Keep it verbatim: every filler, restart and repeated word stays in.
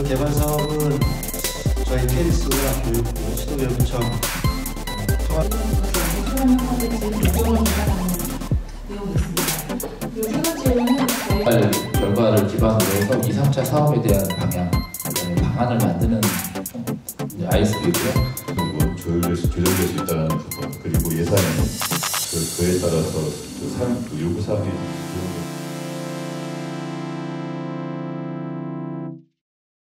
개발 사업은 저희 케이스와 교육부, 시도교육청 통합 결과를 기반으로 해서 이, 삼 차 사업에 대한 방향, 방안을 만드는 아이에스비고요.